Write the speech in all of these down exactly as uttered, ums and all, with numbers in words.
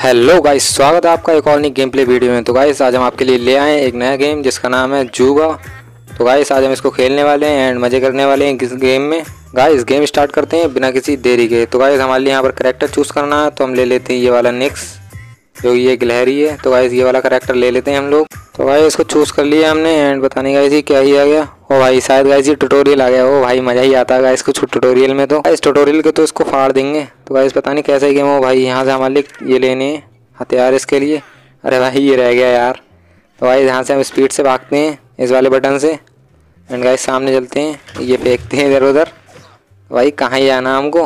Hello guys, स्वागत है आपका एक और नई गेम प्ले वीडियो में। तो गाइस आज हम आपके लिए ले आए हैं एक नया गेम जिसका नाम है जूगा। तो गाइस आज हम इसको खेलने वाले हैं एंड मज़े करने वाले हैं इस गेम में। गाइस गेम स्टार्ट करते हैं बिना किसी देरी के। तो गाइस हमारे लिए यहाँ पर करेक्टर चूज़ करना है, तो हम ले लेते हैं ये वाला निक्स, जो ये गिलहरी है। तो गाइस ये वाला करेक्टर ले लेते हैं हम लोग। तो गाइस इसको चूज़ कर लिया हमने एंड बताने गाइस क्या ही आ गया। ओ भाई शायद गाइस ये ट्यूटोरियल आ गया। ओ भाई मज़ा ही आता है गाइस कुछ ट्यूटोरियल में। तो गाइस ट्यूटोरियल के तो इसको फाड़ देंगे। तो गाइस पता नहीं कैसा ही गेम हो भाई। यहाँ से हमारे लिए ये लेने हैं हथियार इसके लिए। अरे भाई ये रह गया यार। तो गाइस यहाँ से हम स्पीड से भागते हैं इस वाले बटन से एंड गाइस सामने चलते हैं, ये फेंकते हैं इधर उधर। भाई कहाँ ही जाना हमको?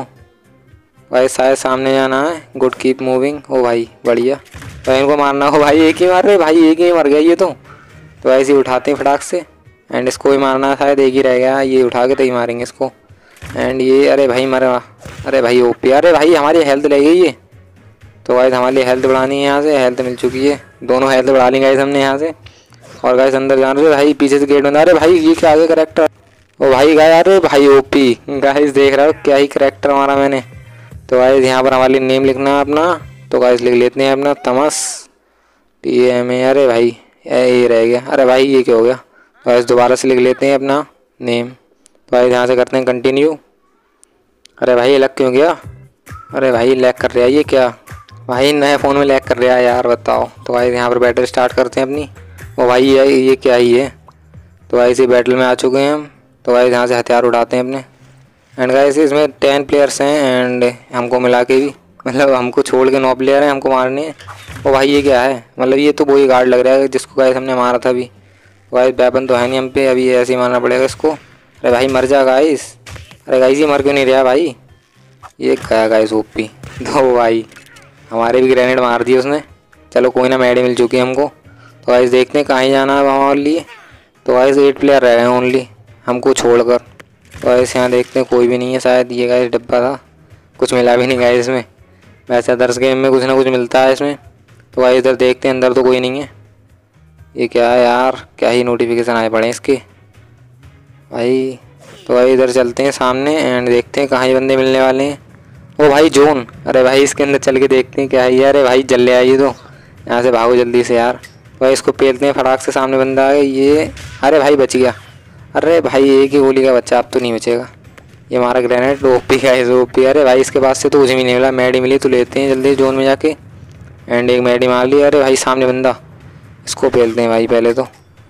भाई शायद सामने जाना है। Good keep moving. ओ भाई बढ़िया। तो इनको मारना हो भाई, एक ही मार रहे भाई, एक ही मर गया ये तो। तो ऐसे ही उठाते हैं फटाक से एंड इसको ही मारना है, शायद एक ही रह गया। ये उठा के तो ही मारेंगे इसको एंड ये। अरे भाई मरा। अरे भाई ओपी। अरे भाई हमारी हेल्थ ले गई है। तो गाइस हमारे लिए हेल्थ बढ़ानी है, यहाँ से हेल्थ मिल चुकी है। दोनों हेल्थ बढ़ा ली गाइस हमने यहाँ से। और गाइस अंदर जाना है भाई, पीछे से गेट बंद। अरे भाई ये क्या आगे करेक्टर। ओ भाई गाय। अरे भाई ओपी गाइस देख रहा हो क्या ही करेक्टर हमारा मैंने। तो गाइस यहाँ पर हमारे लिए नेम लिखना है अपना। तो गाइस लिख लेते हैं अपना तमस टी एम ए। अरे भाई ये रह गया। अरे भाई ये क्या हो गया? तो गाइस दोबारा से लिख लेते हैं अपना नेम। तो गाइस यहाँ से करते हैं कंटिन्यू। अरे भाई ये लग क्यों गया? अरे भाई लैग कर रहा है ये क्या? भाई नए फ़ोन में लैग कर रहा है यार, बताओ। तो भाई यहाँ पर बैटल स्टार्ट करते हैं अपनी। ओ भाई ये ये क्या ही है? तो भाई इसी बैटल में आ चुके हैं हम। तो भाई यहाँ से हथियार उठाते हैं अपने एंड गाइस इसमें टेन प्लेयर्स हैं एंड हमको मिला के भी, मतलब हमको छोड़ के नौ प्लेयर हैं, हमको मारने हैं। ओ भाई ये क्या है? मतलब ये तो वही गार्ड लग रहा है जिसको गाइस हमने मारा था अभी। तो भाई वेपन तो है नहीं हम पे, अभी ऐसे ही मारना पड़ेगा इसको। अरे भाई मर जा गाइस। अरे गाइस ये मर क्यों नहीं रहा भाई? ये क्या गाइस ओपी। तो भाई हमारे भी ग्रेनेड मार दिए उसने। चलो कोई ना, मैडी मिल चुकी है हमको। तो गाइस देखते हैं कहाँ ही जाना है हमारे लिए। तो गाइस एट प्लेयर रह गए हैं ओनली हमको छोड़कर। तो गाइस यहाँ देखते हैं कोई भी नहीं है, शायद ये गाइस डब्बा था, कुछ मिला भी नहीं गाइस इसमें। वैसे अदर्स गेम में कुछ ना कुछ मिलता है इसमें। तो गाइस इधर देखते हैं, अंदर तो कोई नहीं है। ये क्या है यार? क्या ही नोटिफिकेशन आए पड़े इसके भाई। तो भाई इधर चलते हैं सामने एंड देखते हैं कहाँ ही बंदे मिलने वाले हैं। ओ भाई जोन। अरे भाई इसके अंदर चल के देखते हैं क्या है। अरे भाई जल ले आई तो यहाँ से भागो जल्दी से यार। तो भाई इसको पेलते हैं फटाक से, सामने बंदा आ गया ये। अरे भाई बच गया। अरे भाई एक ही गोली का बच्चा, अब तो नहीं बचेगा। ये हमारा ग्रेनेड ओपी का है ओपी। अरे भाई इसके पास से तो कुछ भी नहीं मिला, मैडी मिली तो लेते हैं जल्दी जोन में जाके एंड एक मैडी मार ली। अरे भाई सामने बंदा, इसको पेलते हैं भाई पहले तो।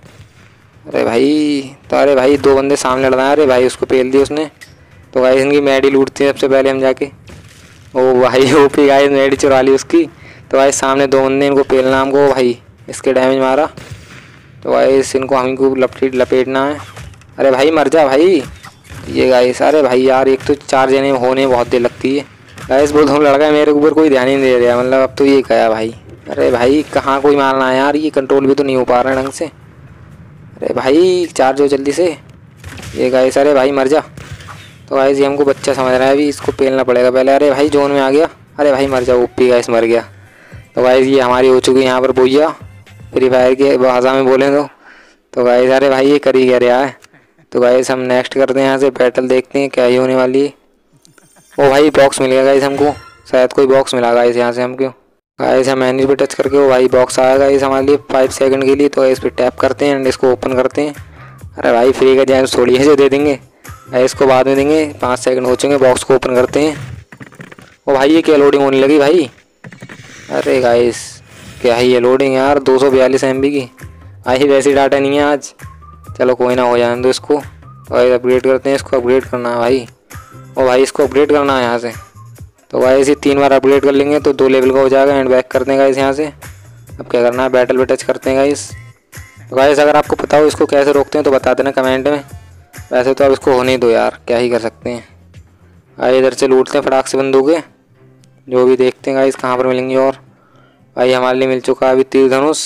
अरे भाई तो अरे भाई दो बंदे सामने लड़ रहे हैं। अरे भाई उसको पेल दिया उसने। तो भाई इनकी मैडी लूटते हैं सबसे पहले हम जाके। ओ भाई ओपी गाइस मैडी चुरा ली उसकी। तो भाई सामने दो बंदे, इनको पेलना हमको। भाई इसके डैमेज मारा। तो भाई इनको हमको लपेट लपेटना है। अरे भाई मर जा भाई ये गाइस। अरे भाई यार एक तो चार जने होने में बहुत देर लगती है गाइस। बहुत हम लड़का है, मेरे ऊपर कोई ध्यान ही नहीं दे रहा, मतलब अब तो ये क्या भाई। अरे भाई कहाँ कोई मारना है यार, ये कंट्रोल भी तो नहीं हो पा रहा है ढंग से। अरे भाई चार्ज हो जल्दी से ये गाइस। अरे भाई मर जा। तो गाइस ये हमको बच्चा समझ रहा है, अभी इसको पेलना पड़ेगा पहले। अरे भाई जोन में आ गया। अरे भाई मर जा ओपी गाइस, मर गया। तो गाइस ये हमारी हो चुकी है यहाँ पर बोइया, फ्री फायर की भाषा में बोलें तो। तो गाइस अरे भाई ये कर ही क्या रहा है। तो गाइस हम नेक्स्ट करते हैं यहाँ से बैटल, देखते हैं क्या ही होने वाली है। ओ भाई बॉक्स मिल गया गाइस हमको, शायद कोई बॉक्स मिला गाइस यहाँ से हमको। गाइस हम एनिमी पे टच करके वो भाई बॉक्स आया गाइस हमारे लिए फाइव सेकंड के लिए। तो इस पर टैप करते हैं एंड इसको ओपन करते हैं। अरे भाई फ्री का जैम थोड़ी है जो दे देंगे, इसको बाद में देंगे। पाँच सेकंड हो चुके, बॉक्स को ओपन करते हैं। ओ भाई ये क्या लोडिंग होने लगी भाई। अरे गाइस क्या है ये लोडिंग यार, दो सौ बयालीस एम बी की आई। वैसी डाटा नहीं है आज, चलो कोई ना हो जाने दो इसको। भाई अपग्रेड करते हैं, इसको अपग्रेड करना है भाई। ओ भाई इसको अपग्रेड करना है यहाँ से। तो भाई इसे तीन बार अपग्रेड कर लेंगे तो दो लेवल का हो जाएगा एंड बैक करते हैं गाइस यहाँ से। अब क्या करना है, बैटल पे टच करते हैं गाइस। तो गाइस अगर आपको पता हो इसको कैसे रोकते हैं तो बता देना कमेंट में। वैसे तो अब इसको होने ही दो यार, क्या ही कर सकते हैं। भाई इधर से लूटते हैं फटाक से बंदूकें, जो भी देखते हैं गाइस कहाँ पर मिलेंगी। और भाई हमारे लिए मिल चुका है अभी तीर धनुष,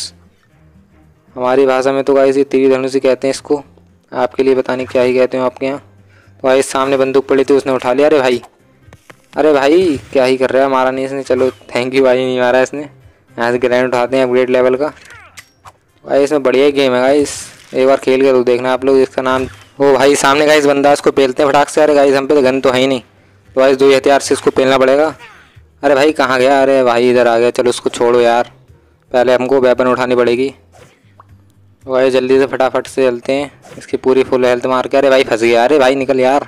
हमारी भाषा में तो गाइस ये तीर धनुष ही कहते हैं इसको, आपके लिए पता नहीं क्या ही कहते हो आपके यहाँ। तो भाई सामने बंदूक पड़ी थी, उसने उठा लिया। अरे भाई अरे भाई क्या ही कर रहा है, मारा नहीं इसने। चलो थैंक यू भाई, नहीं मारा इसने। यहाँ से ग्रेनेड उठाते हैं अपग्रेड लेवल का। भाई इसमें बढ़िया ही गेम है गाइस, एक बार खेल के तो देखना आप लोग। इसका नाम ओ भाई सामने गाइस बंदा, इसको पेलते हैं फटाक से। अरे गाइस हम पे तो गन तो है ही नहीं। तो गाइस दो ही हथियार से इसको पेलना पड़ेगा। अरे भाई कहाँ गया? अरे भाई इधर आ गया। चलो उसको छोड़ो यार, पहले हमको वेपन उठानी पड़ेगी। भाई जल्दी से फटाफट से चलते हैं, इसकी पूरी फुल हेल्थ मार के। अरे भाई फंस गया। अरे भाई निकल यार।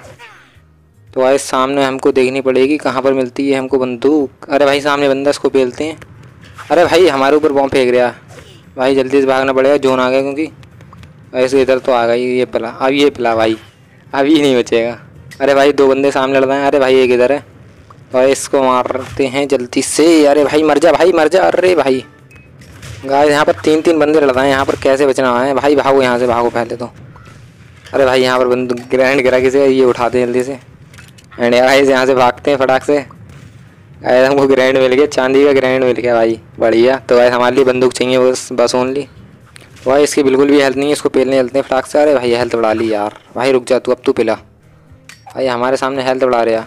तो भाई सामने हमको देखनी पड़ेगी कहाँ पर मिलती है हमको बंदूक। अरे भाई सामने बंदा, इसको पेलते हैं। अरे भाई हमारे ऊपर बॉम्ब फेंक रहा। भाई जल्दी से भागना पड़ेगा, जोन आ गया क्योंकि। ऐसे इधर तो आ गई ये पिला। अब ये पिला भाई, अब ये नहीं बचेगा। अरे भाई दो बंदे सामने लड़ रहे हैं। अरे भाई एक इधर है, भाई इसको मारते हैं जल्दी से। अरे भाई मर जा, भाई मर जा। अरे भाई गाइस यहाँ पर तीन तीन बंदे लड़ रहे हैं, यहाँ पर कैसे बचना है भाई? भागो यहाँ से, भागो पहले तो। अरे भाई यहाँ पर बंदूक ग्रैंड गिरा किसी, ये उठाते हैं जल्दी से। एंड गाइस यहाँ से भागते हैं फटाक से। गाइस हमको ग्रैंड मिल गया, चांदी का ग्रैंड मिल गया भाई, बढ़िया। तो गाइस हमारे लिए बंदूक चाहिए बस बस ओनली। भाई इसकी बिल्कुल भी हेल्थ नहीं है, इसको पेलने चलते हैं फटाक से। अरे भाई हेल्थ बढ़ा ली यार। भाई रुक जा तू, अब तू पिला। भाई हमारे सामने हेल्थ बढ़ा रहा।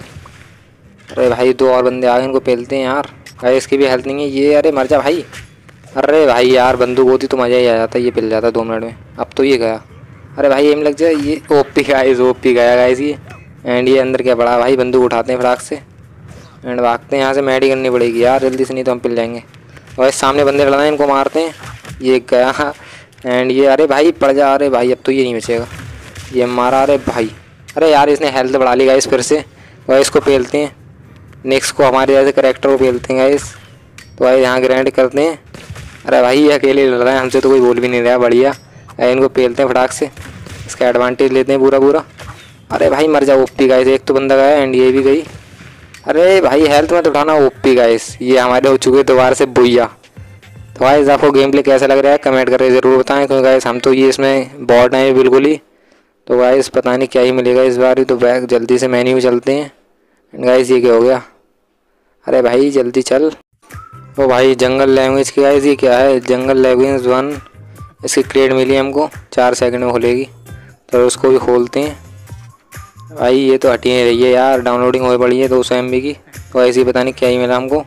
अरे भाई दो और बंदे आ गए, इनको पेलते हैं यार। भाई इसकी भी हेल्थ नहीं है ये। अरे मर जा भाई। अरे भाई यार बंदूक होती तो मज़ा ही आ जाता, ये पिल जाता दो मिनट में। अब तो ये गया। अरे भाई एम लग जाए। ये ओपी गाइस, ओपी गया गाइस ये। एंड ये अंदर क्या पड़ा भाई? बंदूक उठाते हैं फटाक से एंड भागते हैं यहाँ से। मैडी करनी पड़ेगी यार जल्दी से, नहीं तो हम पिल जाएंगे। और सामने बंदे लड़ना है, इनको मारते हैं। ये गया एंड ये, अरे भाई पड़ जा। अरे भाई अब तो ये नहीं बचेगा, ये मारा। अरे भाई, अरे यार इसने हेल्थ बढ़ा ली गाइस फिर से। और इसको पेलते हैं, नेक्स्ट को हमारे जैसे करेक्टर को पेलते हैं गाइस। तो भाई यहाँ ग्रैंड करते हैं। अरे भाई ये अकेले लड़ रहा है, हमसे तो कोई बोल भी नहीं रहा, बढ़िया। इनको पेलते हैं फटाक से, इसका एडवांटेज लेते हैं पूरा पूरा। अरे भाई मर जा ओपी गाइस। एक तो बंदा गया एंड ये भी गई। अरे भाई हेल्थ मत उठाना ओपी गाइस। ये हमारे हो चुके दोबारा से बुइया। तो गाइस आपको गेम प्ले कैसा लग रहा है कमेंट करके ज़रूर बताएं, क्योंकि गाइस हम तो ये इसमें बॉट हैं बिल्कुल ही। तो गाइस पता नहीं क्या ही मिलेगा इस बार ही। तो बैक जल्दी से मेन्यू चलते हैं। गाइस ये क्या हो गया? अरे भाई जल्दी चल। ओ भाई जंगल लैंग्वेज की गाइस, ये क्या है? जंगल लैंग्वेज वन, इसकी क्रेड मिली हमको, चार सेकंड में खुलेगी। तो उसको भी खोलते हैं। भाई ये तो हटी नहीं रही है यार, डाउनलोडिंग हो पड़ी है दो सौ एम बी की। तो ऐसे ही पता नहीं क्या ही मिला हमको।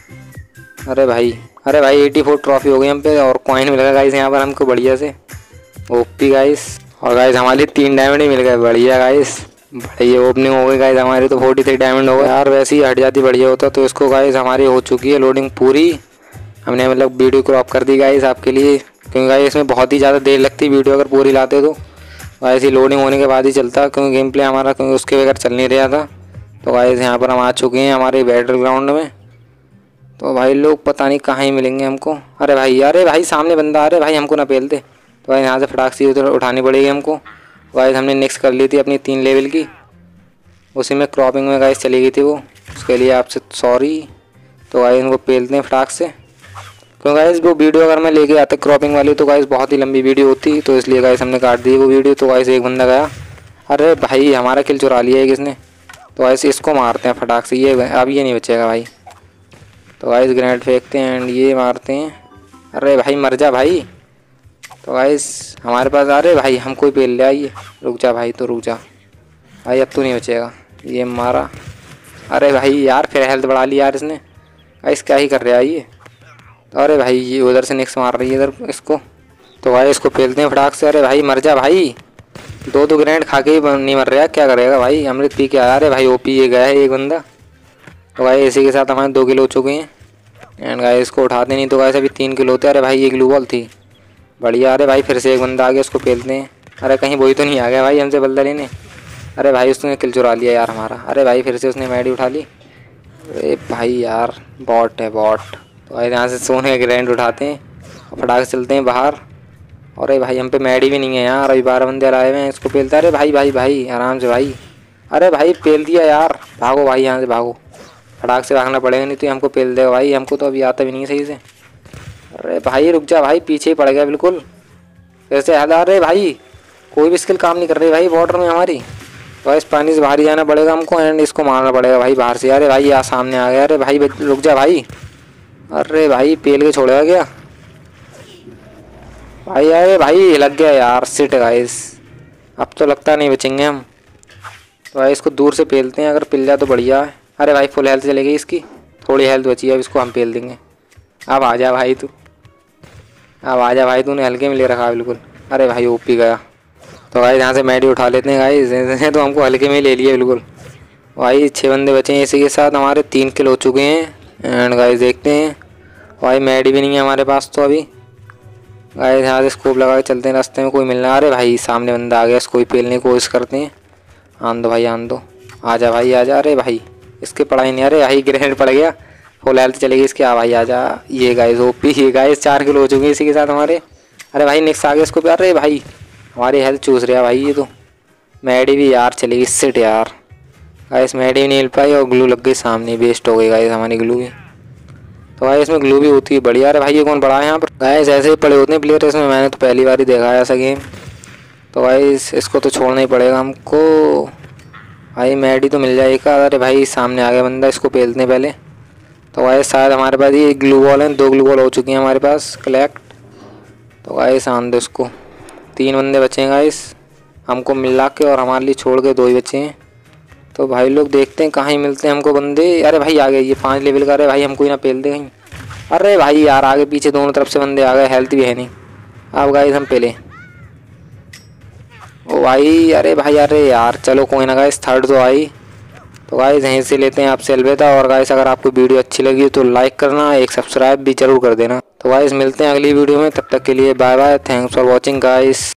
अरे भाई, अरे भाई एटी फोर ट्रॉफी हो गई हम पे, और कॉइन मिलेगा गाइस यहाँ पर हमको बढ़िया से ओपी गाइस। और गाइस हमारे तीन डायमंड ही मिल गए, बढ़िया गाइस। बढ़िया ओपनिंग हो गई गाइस हमारी, तो फोर्टी थ्री डायमंड हो गए यार। वैसे ही हट जाती बढ़िया होता। तो इसको गाइस हमारी हो चुकी है लोडिंग पूरी। हमने मतलब वीडियो क्रॉप कर दी गाइस आपके लिए, क्योंकि गाइस इसमें बहुत ही ज़्यादा देर लगती वीडियो अगर पूरी लाते तो। ऐसी लोडिंग होने के बाद ही चलता, क्योंकि गेम प्ले हमारा क्योंकि उसके बगैर चल नहीं रहा था। तो गाइस यहाँ पर हम आ चुके हैं हमारे बैटल ग्राउंड में। तो भाई लोग पता नहीं कहाँ ही मिलेंगे हमको। अरे भाई, अरे भाई सामने बंदा। अरे भाई हमको ना पेल दे। तो भाई यहाँ से फटाक सी उधर उठानी पड़ेगी हमको। गाइस हमने नेक्स्ट कर ली थी अपनी तीन लेवल की, उसी में क्रॉपिंग में गाइस चली गई थी वो, उसके लिए आपसे सॉरी। तो गाइस इनको पेलते हैं फटाक से, क्योंकि गाइस वो वीडियो अगर मैं लेके आता क्रॉपिंग वाली तो गाइस बहुत ही लंबी वीडियो होती, तो इसलिए गाइस हमने काट दी वो वीडियो। तो गाइस एक बंदा गया। अरे भाई हमारा किल चुरा लिया है किसने। तो गाइस इसको मारते हैं फटाक से, ये अब ये नहीं बचेगा भाई। तो गाइस ग्रेनेड फेंकते हैं एंड ये मारते हैं। अरे भाई मर जा भाई। तो गाइस हमारे पास, अरे भाई हमको ही पेल लिया ये। रुक जा भाई, तो रुक जा भाई, अब तो नहीं बचेगा। ये मारा। अरे भाई यार फिर हेल्थ बढ़ा ली यार इसने। गाइस क्या ही कर रहा है ये। तो अरे भाई ये उधर से नेक्स्ट मार रही है इधर इसको। तो भाई इसको पेलते हैं फटाक से। अरे भाई मर जा भाई, दो दो ग्रेनेड खा के ही नहीं मर रहा, क्या करेगा भाई? अमृत पी के आया। अरे भाई ओपी ये गया है एक बंदा। तो भाई इसी के साथ हमारे दो किलो हो चुके हैं एंड गाइस इसको उठाते नहीं तो गाइस अभी तीन किलो होते। अरे भाई ये ग्लू बॉल थी, बढ़िया। अरे भाई फिर से एक बंदा आ गया, उसको पेलते हैं। अरे कहीं वही तो नहीं आ गया भाई हमसे बल्ला लेने। अरे भाई उसने किल चुरा लिया यार हमारा। अरे भाई फिर से उसने मैडी उठा ली। अरे भाई यार बॉट है बॉट। तो भाई यहाँ से सोने का ग्रैंड उठाते हैं और फटाक से चलते हैं बाहर। अरे भाई हम पे मैडी भी नहीं है यार, अभी बारह बंदे आए हुए हैं, इसको पेलता है। अरे भाई भाई भाई आराम से भाई। अरे भाई पेल दिया यार, भागो भाई यहाँ से भागो, फटाक से भागना पड़ेगा नहीं तो हमको पेल देगा भाई। हमको तो अभी आता भी नहीं है सही से। अरे भाई रुक जा भाई, पीछे ही पड़ गया बिल्कुल वैसे। अरे भाई कोई भी स्किल काम नहीं कर रही भाई बॉर्डर में हमारी। तो इस पानी से बाहर ही जाना पड़ेगा हमको एंड इसको मारना पड़ेगा भाई बाहर से। अरे भाई यहाँ सामने आ गया। अरे भाई रुक जा भाई। अरे भाई पेल के छोड़ेगा क्या भाई? अरे भाई लग गया यार, सिट गाइस। अब तो लगता नहीं बचेंगे हम। तो भाई इसको दूर से पेलते हैं, अगर पिल जाए तो बढ़िया है। अरे भाई फुल हेल्थ चली गई इसकी, थोड़ी हेल्थ बची है, अब इसको हम पेल देंगे। अब आ जा भाई तू, अब आ जा भाई, तूने हल्के में ले रखा बिल्कुल। अरे भाई ओपी गया। तो भाई यहाँ से मैडी उठा लेते हैं गाइस, तो हमको हल्के में ही ले लिया बिल्कुल। भाई छः बंदे बचे हैं, इसी के साथ हमारे तीन किल हो चुके हैं एंड गाइस देखते हैं। भाई मैडी भी नहीं है हमारे पास तो अभी। गाइस यहाँ से स्कोप लगा के चलते हैं, रास्ते में कोई मिलना। अरे भाई सामने बंदा आ गया, इसको ही पेलने की कोशिश करते हैं। आन दो भाई आन दो, आजा भाई आजा। अरे भाई इसके पढ़ाई नहीं। अरे भाई ग्रेनेड पड़ गया, फुल हेल्थ चलेगी इसकी। आ भाई आजा। ये गाइस ओपी, ये गाइस चार किलो हो चुके हैं इसी के साथ हमारे। अरे भाई नेक्स्ट आ गया इसको। अरे भाई हमारी हेल्थ चूस रहा भाई ये तो। मैडी भी यार चलेगी सिट यार। गाइस मैडी नहीं मिल पाई और ग्लू लग गई सामने, वेस्ट हो गई गाइस हमारी ग्लू भी। तो गाइस इसमें ग्लू भी होती है बढ़िया। अरे भाई ये कौन पड़ा है यहाँ पर। गाइस ऐसे ही पड़े होते हैं प्लेयर इसमें, मैंने तो पहली बार ही देखा है ऐसा गेम। तो गाइस इसको तो छोड़ना ही पड़ेगा हमको। भाई मैडी तो मिल जाएगा। अरे भाई सामने आ गया बंदा, इसको पेलते हैं पहले। तो गाइस शायद हमारे पास ये ग्लू बॉल है, दो ग्लू बॉल हो चुकी हैं हमारे पास कलेक्ट। तो गाइस आन दो इसको। तीन बंदे बचे हैं गाइस हमको मिला के, और हमारे लिए छोड़ के दो ही बचे हैं। तो भाई लोग देखते हैं कहाँ ही मिलते हैं हमको बंदे। अरे भाई आ गए ये पाँच लेवल का। अरे भाई हमको ही ना पेल दे कहीं। अरे भाई यार आगे पीछे दोनों तरफ से बंदे आ गए, हेल्थ भी है नहीं। अब गाइस हम पेले। ओ भाई अरे भाई अरे यार चलो कोई ना गाइस, थर्ड तो आई। तो गाइस यहीं से लेते हैं आपसे अलविदा। और गाइस अगर आपको वीडियो अच्छी लगी तो लाइक करना, एक सब्सक्राइब भी जरूर कर देना। तो गाइस मिलते हैं अगली वीडियो में, तब तक के लिए bye bye. Thanks for watching guys.